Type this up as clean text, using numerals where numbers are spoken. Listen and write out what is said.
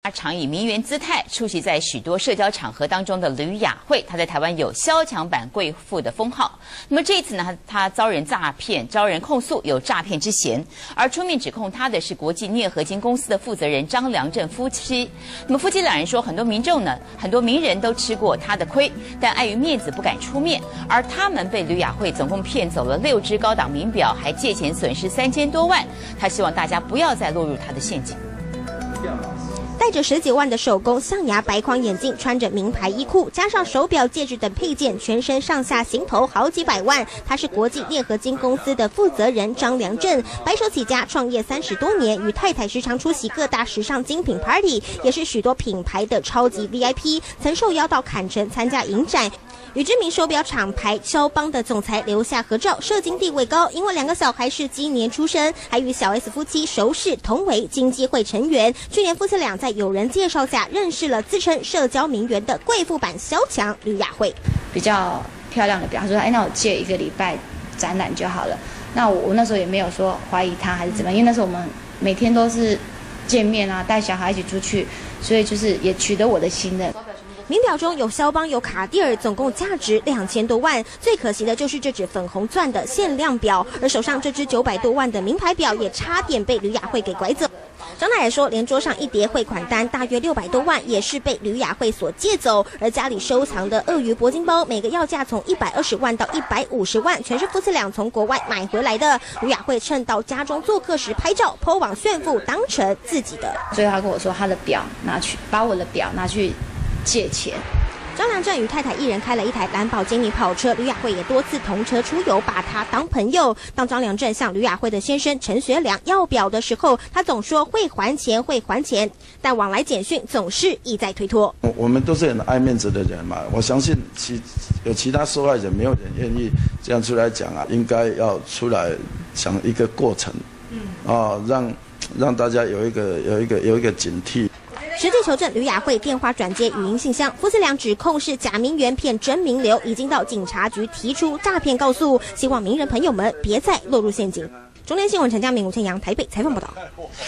常以名媛姿态出席在许多社交场合当中的吕雅慧，她在台湾有萧墙版贵妇的封号。那么这一次呢，她遭人诈骗，遭人控诉有诈骗之嫌，而出面指控她的是国际镍合金公司的负责人张良政夫妻。那么夫妻两人说，很多民众呢，很多名人都吃过他的亏，但碍于面子不敢出面，而他们被吕雅慧总共骗走了6只高档名表，还借钱损失3000多万。他希望大家不要再落入他的陷阱。 戴着10几万的手工象牙白框眼镜，穿着名牌衣裤，加上手表、戒指等配件，全身上下行头好几百万。他是国际镍合金公司的负责人张良政，白手起家，创业30多年，与太太时常出席各大时尚精品 party， 也是许多品牌的超级 VIP， 曾受邀到坎城参加影展。与知名手表厂牌肖邦的总裁留下合照，社经地位高，因为2个小孩是鸡年出生，还与小 S 夫妻熟识，同为经济会成员。去年夫妻俩在友人介绍下认识了自称社交名媛的贵妇版萧墙吕雅慧， 比较漂亮的表，他说：“哎，那我借1个礼拜展览就好了。”那我那时候也没有说怀疑他还是怎么样，因为那时候我们每天都是见面啊，带小孩一起出去，所以就是也取得我的信任。 名表中有肖邦有卡地尔，总共价值2000多万。最可惜的就是这只粉红钻的限量表，而手上这只900多万的名牌表也差点被吕雅慧给拐走。张太太说，连桌上一叠汇款单大约600多万也是被吕雅慧所借走，而家里收藏的鳄鱼铂金包，每个要价从120万到150万，全是夫妻俩从国外买回来的。吕雅慧趁到家中做客时拍照 po 网炫富，当成自己的。 所以他跟我说，他的表拿去，把我的表拿去借钱。 张良政与太太一人开了一台兰博基尼跑车，吕雅慧也多次同车出游，把他当朋友。当张良政向吕雅慧的先生陈学良要表的时候，他总说会还钱，会还钱，但往来简讯总是一再推脱。 我们都是很爱面子的人嘛，我相信其他受害人没有人愿意这样出来讲啊，应该要出来讲一个过程，让大家有一个警惕。 实际求证，吕雅慧电话转接语音信箱，夫妻俩指控是假名媛骗真名流，已经到警察局提出诈骗告诉，希望名人朋友们别再落入陷阱。中天新闻陈嘉明、吴倩阳台北采访报道。